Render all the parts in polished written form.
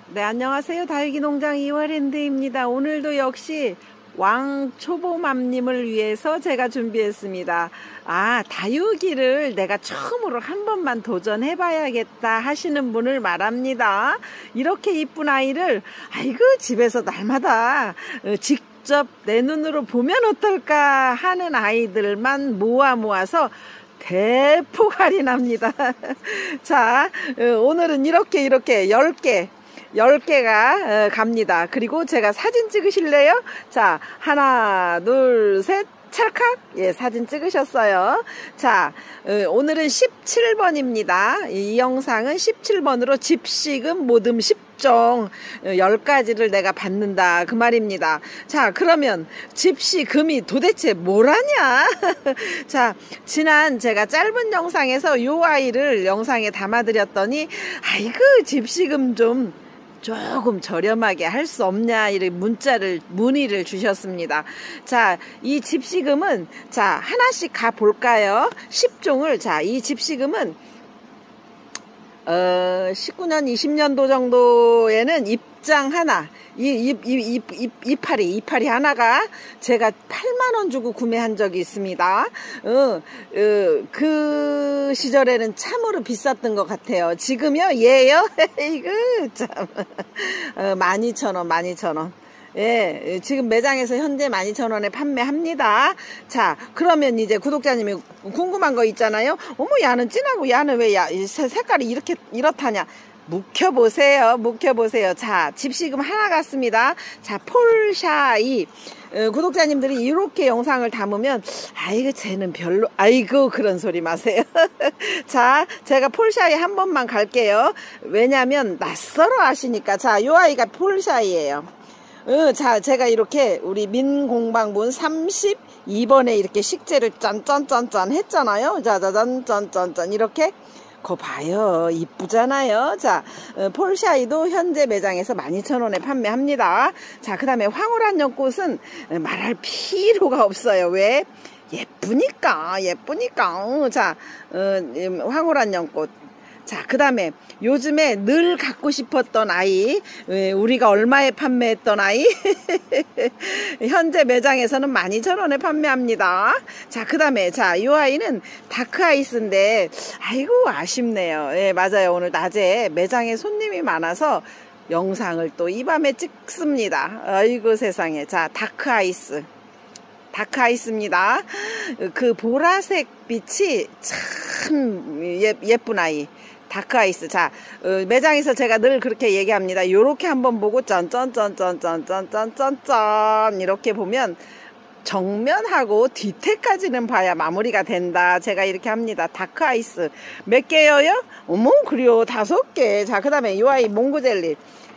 네, 안녕하세요. 다육이 농장 이화랜드입니다. 오늘도 역시 왕초보맘님을 위해서 제가 준비했습니다. 다육이를 내가 처음으로 한 번만 도전해봐야겠다 하시는 분을 말합니다. 이렇게 이쁜 아이를 집에서 날마다 직접 내 눈으로 보면 어떨까 하는 아이들만 모아서 대폭 할인합니다. 자, 오늘은 이렇게 10개가 갑니다. 그리고 제가 사진 찍으실래요? 자, 하나, 둘, 셋, 찰칵! 예, 사진 찍으셨어요. 자, 오늘은 17번입니다. 이 영상은 17번으로 집시금 모듬 10종 10가지를 내가 받는다 그 말입니다. 자, 그러면 집시금이 도대체 뭐라냐? 자, 지난 제가 짧은 영상에서 요 아이를 영상에 담아드렸더니 집시금 좀 조금 저렴하게 할 수 없냐 이렇게 문의를 주셨습니다. 자, 이 집시금은 자 하나씩 가 볼까요? 10종을 자, 이 집시금은 19년 20년도 정도에는 입장 하나 이파리 하나가 제가 8만원 주고 구매한 적이 있습니다. 그 시절에는 참으로 비쌌던 것 같아요. 지금요? 예요? 이거 참 12,000원. 예, 지금 매장에서 현재 12,000원에 판매합니다. 자, 그러면 이제 구독자님이 궁금한 거 있잖아요. 어머, 야는 진하고 야는 왜 색깔이 이렇다냐? 묵혀보세요. 자, 집시금 하나 같습니다. 자, 폴샤이. 구독자님들이 이렇게 영상을 담으면 쟤는 별로 그런 소리 마세요. 자, 제가 폴샤이 한 번만 갈게요. 왜냐면 낯설어 하시니까. 자, 요 아이가 폴샤이예요. 자, 제가 이렇게 우리 민공방분 32번에 이렇게 식재를 짠 했잖아요. 짠 이렇게 거 봐요. 이쁘잖아요. 자, 폴샤이도 현재 매장에서 12,000원에 판매합니다. 자, 그 다음에 황홀한 연꽃은 말할 필요가 없어요. 왜? 예쁘니까. 자, 황홀한 연꽃. 자, 그 다음에 요즘에 늘 갖고 싶었던 아이, 우리가 얼마에 판매했던 아이 현재 매장에서는 12,000원에 판매합니다. 자, 그 다음에 자, 이 아이는 다크아이스인데 아쉽네요. 예, 맞아요. 오늘 낮에 매장에 손님이 많아서 영상을 또 이 밤에 찍습니다. 세상에. 자, 다크아이스입니다. 그 보라색 빛이 참 예쁜 아이. 다크아이스. 자, 매장에서 제가 늘 그렇게 얘기합니다. 요렇게 한번 보고 짠 이렇게 보면 정면하고 뒤태까지는 봐야 마무리가 된다. 제가 이렇게 합니다. 다크아이스. 몇 개예요? 어머, 그래요. 5개. 자, 그 다음에 요 아이 몽고젤리.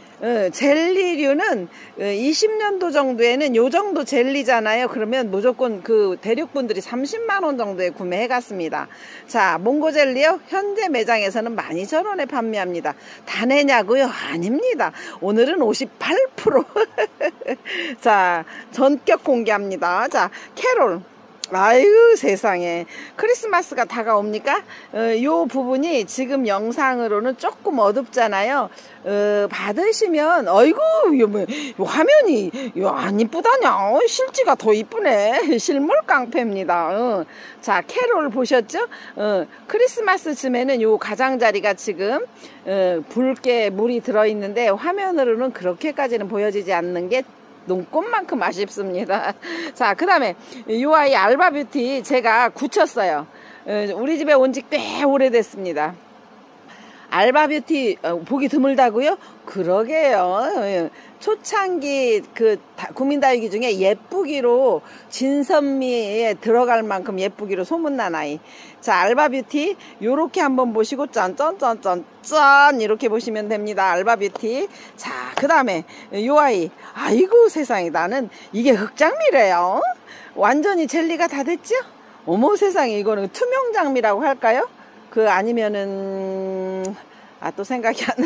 젤리류는 20년도 정도에는 요 정도 젤리잖아요. 그러면 무조건 그 대륙분들이 30만원 정도에 구매해 갔습니다. 자, 몽고젤리요. 현재 매장에서는 12,000원에 판매합니다. 다 내냐고요? 아닙니다. 오늘은 58%. 자, 전격 공개합니다. 자, 캐롤. 세상에. 크리스마스가 다가옵니까? 요 부분이 지금 영상으로는 조금 어둡잖아요. 받으시면 화면이 안 이쁘다냐? 실지가 더 이쁘네. 실물 깡패입니다. 자, 캐롤 보셨죠? 크리스마스 쯤에는 요 가장자리가 지금 붉게 물이 들어있는데 화면으로는 그렇게까지는 보여지지 않는 게 눈꽃만큼 아쉽습니다. 자, 그 다음에 이 아이 알바뷰티 제가 굳혔어요. 우리 집에 온 지 꽤 오래됐습니다. 알바뷰티 보기 드물다고요? 그러게요. 초창기 국민다육이 중에 예쁘기로 진선미에 들어갈 만큼 예쁘기로 소문난 아이. 자, 알바뷰티 요렇게 한번 보시고 짠 이렇게 보시면 됩니다. 알바뷰티. 자, 그 다음에 요 아이. 세상에, 나는 이게 흑장미래요. 완전히 젤리가 다 됐죠? 어머, 세상에. 이거는 투명 장미라고 할까요? 아니면은 또 생각이 안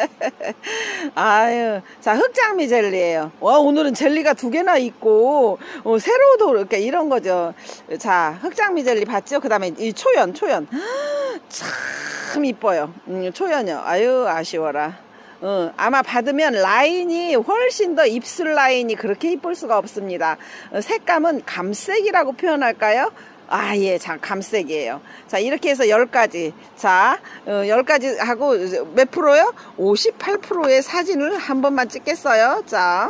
나네. 자, 흑장미 젤리예요. 오늘은 젤리가 2개나 있고 세로도 이렇게 이런 거죠. 자, 흑장미 젤리 봤죠? 그 다음에 이 초연 참 이뻐요. 초연이요. 아쉬워라. 아마 받으면 라인이 훨씬 더 입술 라인이 그렇게 이쁠 수가 없습니다. 색감은 감색이라고 표현할까요? 아, 예, 자, 감색이에요. 자, 이렇게 해서 10가지. 자, 10가지 하고 몇 프로요? 58%의 사진을 한 번만 찍겠어요. 자,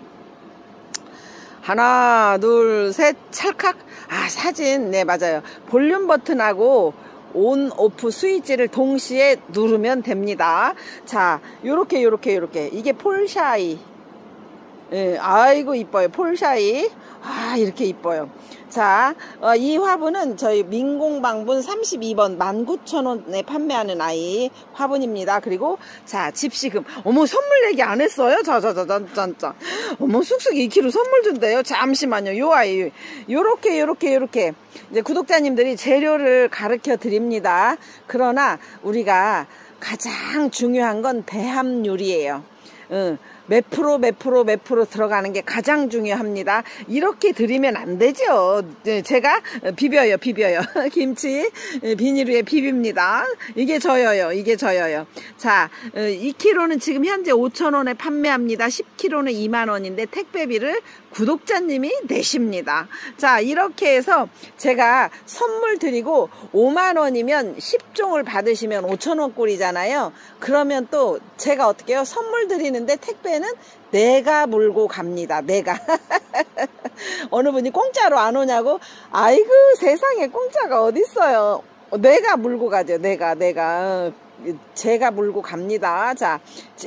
하나, 둘, 셋, 찰칵. 아, 사진. 네, 맞아요. 볼륨 버튼하고 온, 오프 스위치를 동시에 누르면 됩니다. 자, 요렇게. 이게 폴샤이. 예, 아이고, 이뻐요. 폴샤이. 아, 이렇게 이뻐요. 자, 이 화분은 저희 민공방분 32번 19,000원에 판매하는 아이 화분입니다. 그리고, 자, 집시금. 어머, 선물 얘기 안 했어요? 자. 어머, 쑥쑥 2kg 선물 준대요. 잠시만요. 요 아이. 요렇게. 이제 구독자님들이 재료를 가르쳐 드립니다. 그러나, 우리가 가장 중요한 건 배합률이에요. 몇 프로 들어가는 게 가장 중요합니다. 이렇게 드리면 안 되죠. 제가 비벼요. 김치 비닐위에 비빕니다. 이게 저여요. 자, 2kg는 지금 현재 5,000원에 판매합니다. 10kg는 2만원인데 택배비를 구독자님이 내십니다. 자, 이렇게 해서 제가 선물 드리고 5만원이면 10종을 받으시면 5,000원 꼴이잖아요. 그러면 또 제가 어떻게 해요? 선물 드리는데 택배는 내가 물고 갑니다. 내가. 어느 분이 공짜로 안 오냐고? 아이고, 세상에 공짜가 어딨어요. 내가 물고 가죠. 내가. 제가 물고 갑니다. 자,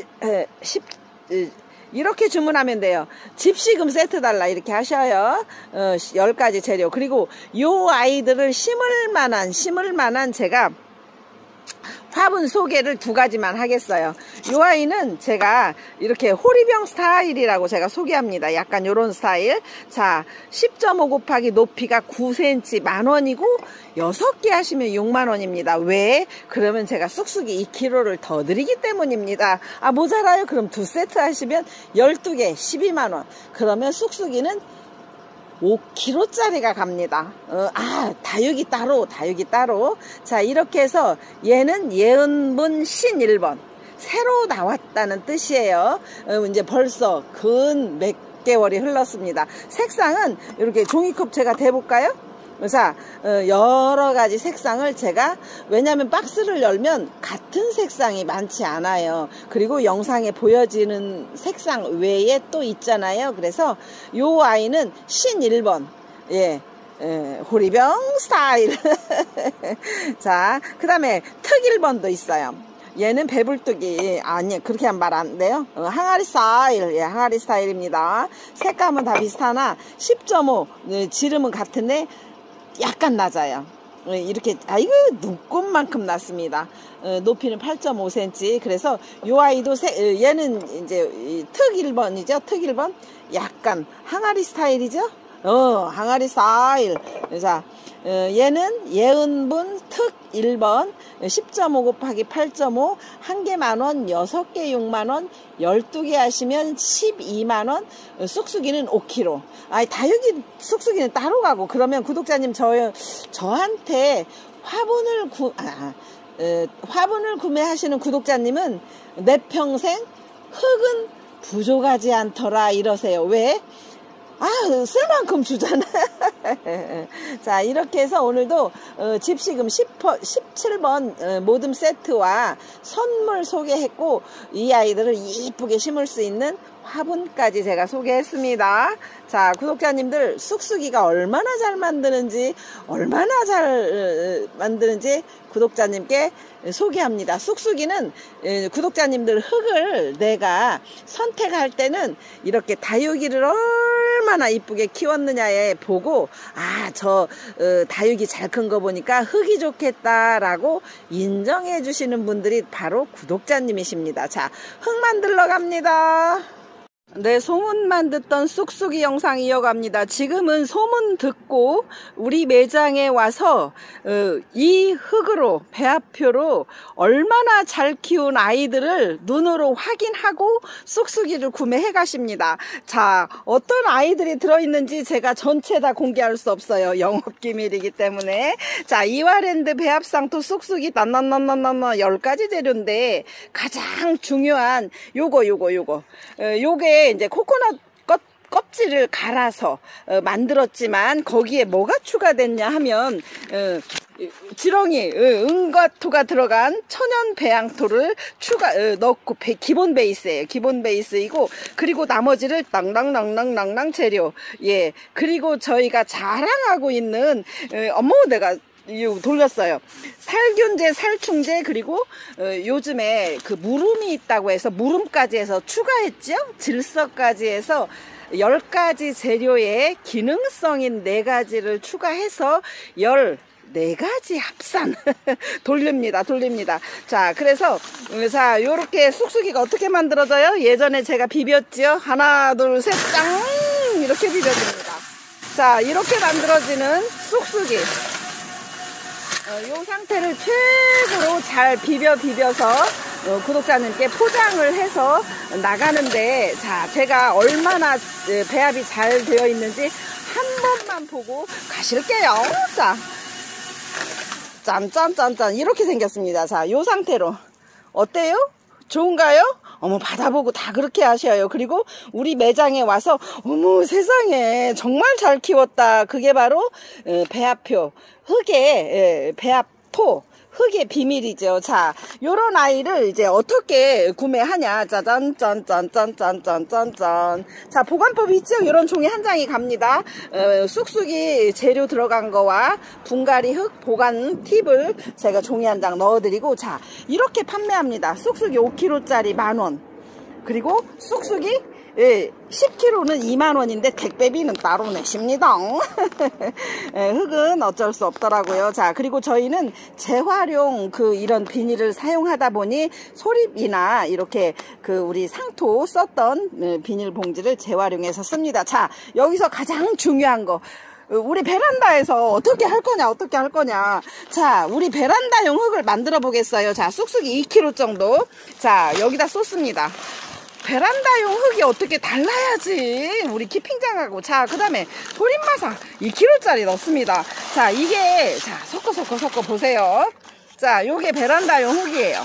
이렇게 주문하면 돼요. 집시금 세트 달라 이렇게 하셔요. 10가지 재료. 그리고 요 아이들을 심을 만한 제가 화분 소개를 2가지만 하겠어요. 요 아이는 제가 이렇게 호리병 스타일이라고 제가 소개합니다. 약간 요런 스타일. 자, 10.5 곱하기 높이가 9cm 만원이고 6개 하시면 6만원입니다. 왜? 그러면 제가 쑥쑥이 2kg를 더 드리기 때문입니다. 아, 모자라요? 그럼 2세트 하시면 12개 12만원. 그러면 쑥쑥이는 5kg짜리가 갑니다. 다육이 따로. 자, 이렇게 해서 얘는 예은분 신 1번. 새로 나왔다는 뜻이에요. 이제 벌써 근 몇 개월이 흘렀습니다. 색상은 이렇게 종이컵 제가 대볼까요? 자, 여러 가지 색상을 제가, 왜냐하면 박스를 열면 같은 색상이 많지 않아요. 그리고 영상에 보여지는 색상 외에 또 있잖아요. 그래서 요 아이는 신 1번. 예. 호리병 스타일. 자, 그 다음에 특 1번도 있어요. 얘는 배불뚝이, 아니, 그렇게 하면 말 안 돼요. 항아리 스타일, 예, 항아리 스타일입니다. 색감은 다 비슷하나, 10.5, 지름은 같은데, 약간 낮아요. 이렇게, 아이고, 눈곱만큼 낮습니다. 높이는 8.5cm. 그래서 요 아이도 얘는 이제 특 1번이죠. 특 1번. 약간 항아리 스타일이죠. 항아리 스타일. 자, 얘는 예은분 특 1번 10.5 곱하기 8.5 1개 만원, 6개 6만원, 12개 하시면 12만원, 쑥쑥이는 5kg. 다육이 쑥쑥이는 따로 가고. 그러면 구독자님 저한테 화분을 구매하시는 구독자님은 내 평생 흙은 부족하지 않더라 이러세요. 왜? 쓸 만큼 주잖아. 자, 이렇게 해서 오늘도 집시금 17번 모듬 세트와 선물 소개했고, 이 아이들을 이쁘게 심을 수 있는 화분까지 제가 소개했습니다. 자, 구독자님들 쑥쑥이가 얼마나 잘 만드는지 구독자님께 소개합니다. 쑥쑥이는 구독자님들 흙을 내가 선택할 때는 이렇게 다육이를 얼마나 이쁘게 키웠느냐에 보고, 저 다육이 잘 큰 거 보니까 흙이 좋겠다라고 인정해 주시는 분들이 바로 구독자님이십니다. 자, 흙 만들러 갑니다. 네, 소문만 듣던 쑥쑥이 영상 이어갑니다. 지금은 소문 듣고 우리 매장에 와서 이 흙으로, 배합표로 얼마나 잘 키운 아이들을 눈으로 확인하고 쑥쑥이를 구매해 가십니다. 자, 어떤 아이들이 들어있는지 제가 전체 다 공개할 수 없어요. 영업기밀이기 때문에. 자, 이화랜드 배합상토 쑥쑥이 난난난난난 10가지 재료인데 가장 중요한 요게 이제 코코넛 껍질을 갈아서 만들었지만 거기에 뭐가 추가됐냐 하면 지렁이 은과토가 들어간 천연 배양토를 넣고 기본 베이스예요. 기본 베이스이고, 그리고 나머지를 낭낭낭낭낭낭 재료. 예, 그리고 저희가 자랑하고 있는 어머 내가 돌렸어요. 살균제, 살충제, 그리고 요즘에 그 무름이 있다고 해서 무름까지 해서 추가했죠. 질서까지 해서 10가지 재료에 기능성인 4가지를 추가해서 14가지 합산 돌립니다. 자, 그래서 자, 요렇게 쑥쑥이가 어떻게 만들어져요? 예전에 제가 비볐지요. 하나, 둘, 셋, 짱! 이렇게 비벼줍니다. 자, 이렇게 만들어지는 쑥쑥이. 요 상태를 최고로 잘 비벼서 구독자님께 포장을 해서 나가는데, 자, 제가 얼마나 배합이 잘 되어 있는지 한 번만 보고 가실게요. 자, 짠짠짠짠 이렇게 생겼습니다. 자, 요 상태로 어때요? 좋은가요? 어머, 받아보고 다 그렇게 하셔요. 그리고 우리 매장에 와서 어머 세상에 정말 잘 키웠다. 그게 바로 배합표, 흙의 배합토, 흙의 비밀이죠. 자, 요런 아이를 이제 어떻게 구매하냐. 짜잔, 짠짠짠짠짠짠짠. 자, 보관법 있죠? 요런 종이 한 장이 갑니다. 쑥쑥이 재료 들어간 거와 분갈이 흙 보관 팁을 제가 종이 한 장 넣어드리고, 자, 이렇게 판매합니다. 쑥쑥이 5kg짜리 10,000원. 그리고 쑥쑥이 10kg는 20,000원인데 택배비는 따로 내십니다. 흙은 어쩔 수 없더라고요. 자, 그리고 저희는 재활용 이런 비닐을 사용하다 보니 소립이나 이렇게 우리 상토 썼던 비닐 봉지를 재활용해서 씁니다. 자, 여기서 가장 중요한 거. 우리 베란다에서 어떻게 할 거냐. 자, 우리 베란다용 흙을 만들어 보겠어요. 자, 쑥쑥이 2kg 정도. 자, 여기다 쏟습니다. 베란다용 흙이 어떻게 달라야지 우리 키핑장하고. 자, 그 다음에 소림마사 2kg짜리 넣습니다. 자, 이게 자 섞어 보세요. 자, 요게 베란다용 흙이에요.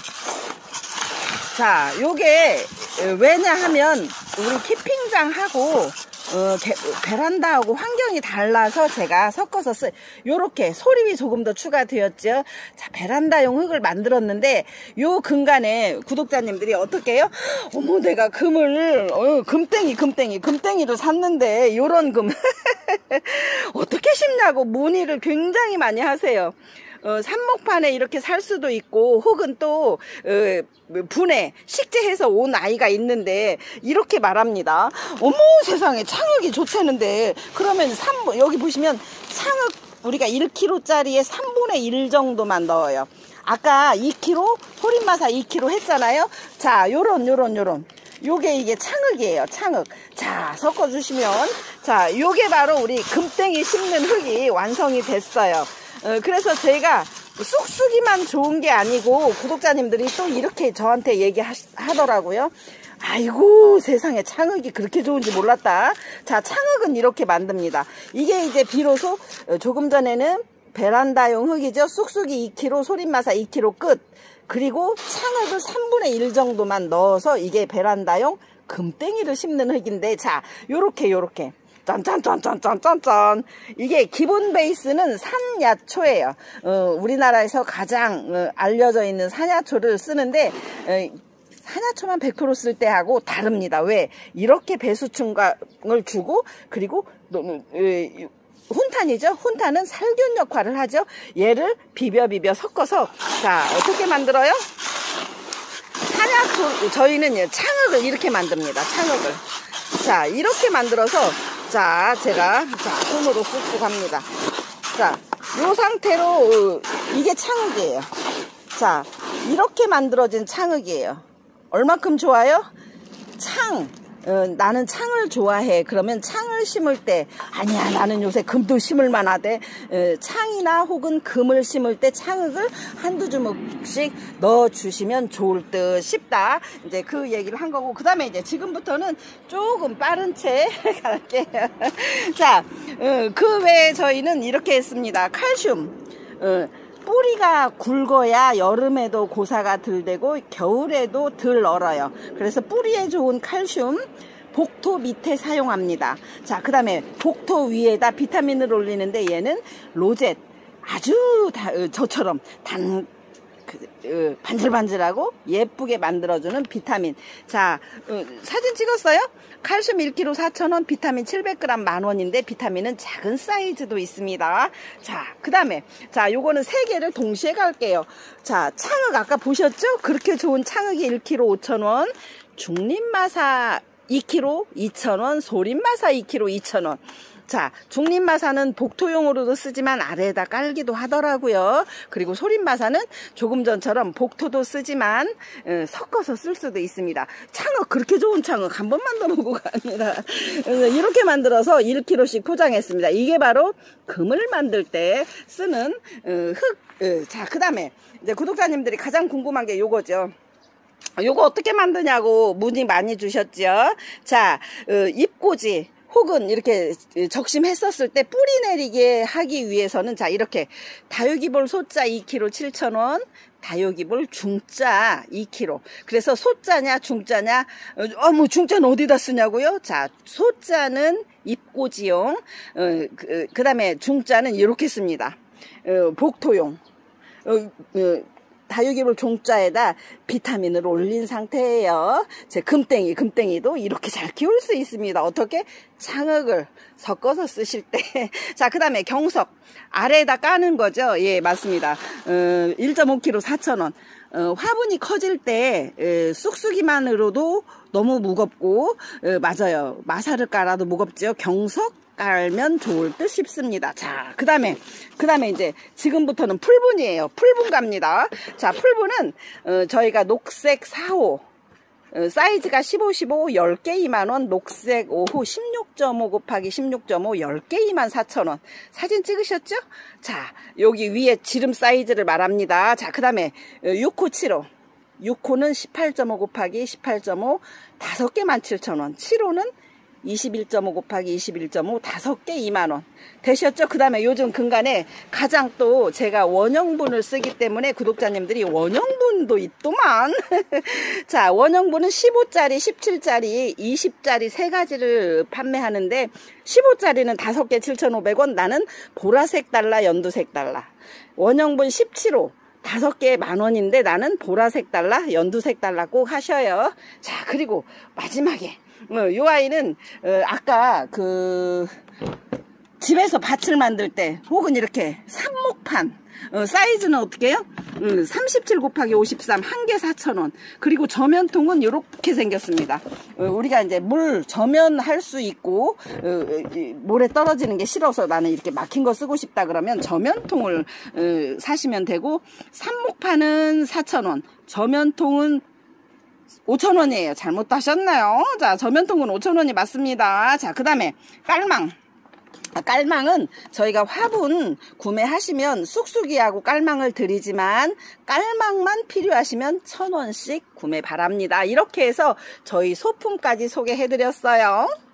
자, 요게 왜냐 하면 우리 키핑장하고 베란다하고 환경이 달라서 제가 섞어서 요렇게 소립이 조금 더 추가되었죠. 자, 베란다용 흙을 만들었는데 요 근간에 구독자님들이 어떻게 해요? 어머, 내가 금을 금땡이를 샀는데 요런 금 어떻게 심냐고 문의를 굉장히 많이 하세요. 삽목판에 이렇게 살 수도 있고, 혹은 또 분해 식재해서 온 아이가 있는데 이렇게 말합니다. 어머 세상에, 창흙이 좋다는데. 그러면 여기 보시면 창흙 우리가 1kg짜리에 3분의 1 정도만 넣어요. 아까 2kg 소림마사 2kg 했잖아요. 자, 요런 요게 이게 창흙이에요. 창흙. 자, 섞어주시면, 자, 요게 바로 우리 금땡이 심는 흙이 완성이 됐어요. 그래서 제가 쑥쑥이만 좋은 게 아니고 구독자님들이 또 이렇게 저한테 얘기하더라고요. 아이고 세상에, 창흙이 그렇게 좋은지 몰랐다. 자, 창흙은 이렇게 만듭니다. 이게 이제 비로소 조금 전에는 베란다용 흙이죠. 쑥쑥이 2kg, 소림마사 2kg 끝. 그리고 창흙을 3분의 1 정도만 넣어서 이게 베란다용 금땡이를 심는 흙인데, 자, 요렇게 짠짠짠짠짠짠짠. 이게 기본 베이스는 산야초예요. 우리나라에서 가장 알려져 있는 산야초를 쓰는데, 산야초만 100% 쓸 때하고 다릅니다. 왜? 이렇게 배수충을 주고, 그리고 훈탄이죠. 훈탄은 살균 역할을 하죠. 얘를 비벼 섞어서, 자, 어떻게 만들어요? 산야초, 저희는 창흙을 이렇게 만듭니다. 창흙을. 자, 이렇게 만들어서, 자, 제가 손으로 쑥쑥 합니다. 자, 요 상태로 이게 창흙이에요. 자, 이렇게 만들어진 창흙이에요. 얼마큼 좋아요? 나는 창을 좋아해. 그러면 창을 심을 때 아니야 나는 요새 금도 심을 만하대. 창이나 혹은 금을 심을 때 창흙을 한두 주먹씩 넣어주시면 좋을 듯 싶다. 이제 그 얘기를 한 거고, 그 다음에 이제 지금부터는 조금 빠른 채 갈게요. 자, 그 외에 저희는 이렇게 했습니다. 칼슘. 뿌리가 굵어야 여름에도 고사가 덜 되고 겨울에도 덜 얼어요. 그래서 뿌리에 좋은 칼슘 복토 밑에 사용합니다. 자, 그 다음에 복토 위에다 비타민을 올리는데 얘는 로젯, 아주 저처럼 반질반질하고 예쁘게 만들어주는 비타민. 자, 사진 찍었어요? 칼슘 1kg 4,000원, 비타민 700g 10,000원인데 비타민은 작은 사이즈도 있습니다. 자, 그 다음에 자, 요거는 3개를 동시에 갈게요. 자, 창흙 아까 보셨죠? 그렇게 좋은 창흙이 1kg 5,000원, 중립마사 2kg 2,000원, 소립마사 2kg 2,000원. 자, 중립마사는 복토용으로도 쓰지만 아래에다 깔기도 하더라고요. 그리고 소립마사는 조금 전처럼 복토도 쓰지만 섞어서 쓸 수도 있습니다. 창흙, 그렇게 좋은 창흙 한 번만 더 보고 갑니다. 이렇게 만들어서 1kg씩 포장했습니다. 이게 바로 금을 만들 때 쓰는 흙. 자, 그 다음에 이제 구독자님들이 가장 궁금한 게 요거죠. 요거 어떻게 만드냐고 문의 많이 주셨죠. 자, 잎꽂이 혹은 이렇게 적심했었을 때 뿌리 내리게 하기 위해서는 자, 이렇게 다육이볼 소자 2kg 7,000원, 다육이볼 중자 2kg. 그래서 소자냐 중자냐, 뭐 중자는 어디다 쓰냐고요? 자, 소자는 잎꽂이용, 그 다음에 중자는 이렇게 씁니다. 복토용. 다육이볼 종자에다 비타민을 올린 상태예요. 제 금땡이도 이렇게 잘 키울 수 있습니다. 어떻게? 창흙을 섞어서 쓰실 때. 자, 그 다음에 경석. 아래에다 까는 거죠. 예, 맞습니다. 1.5kg 4,000원. 화분이 커질 때 쑥쑥이만으로도 너무 무겁고, 맞아요. 마사를 깔아도 무겁죠. 경석 깔면 좋을 듯 싶습니다. 자, 그 다음에 이제 지금부터는 풀분이에요. 풀분 갑니다. 자, 풀분은 저희가 녹색 4호, 사이즈가 15, 15, 10개 2만원, 녹색 5호 16.5 곱하기 16.5, 10개 24,000원. 사진 찍으셨죠? 자, 여기 위에 지름 사이즈를 말합니다. 자, 그 다음에 6호 7호. 6호는 18.5 곱하기 18.5, 5개 17,000원. 7호는 21.5 곱하기 21.5, 5개 2만원. 되셨죠? 그 다음에 요즘 근간에 가장 또 제가 원형분을 쓰기 때문에 구독자님들이 원형분도 있더만. 자, 원형분은 15짜리, 17짜리, 20짜리 3가지를 판매하는데 15짜리는 5개 7,500원, 나는 보라색 달러, 연두색 달러. 원형분 17호. 5개 10,000원인데 나는 보라색 달러, 연두색 달러 꼭 하셔요. 자, 그리고 마지막에 요 아이는 아까 집에서 밭을 만들 때 혹은 이렇게 삽목판 사이즈는 어떻게 해요? 37 곱하기 53 1개 4,000원. 그리고 저면통은 이렇게 생겼습니다. 우리가 이제 물 저면할 수 있고 모래 떨어지는 게 싫어서 나는 이렇게 막힌 거 쓰고 싶다 그러면 저면통을 사시면 되고, 삽목판은 4,000원, 저면통은 5,000원이에요. 잘못하셨나요? 자, 저면통은 5,000원이 맞습니다. 자, 그 다음에 깔망. 깔망은 저희가 화분 구매하시면 쑥쑥이하고 깔망을 드리지만 깔망만 필요하시면 1,000원씩 구매 바랍니다. 이렇게 해서 저희 소품까지 소개해드렸어요.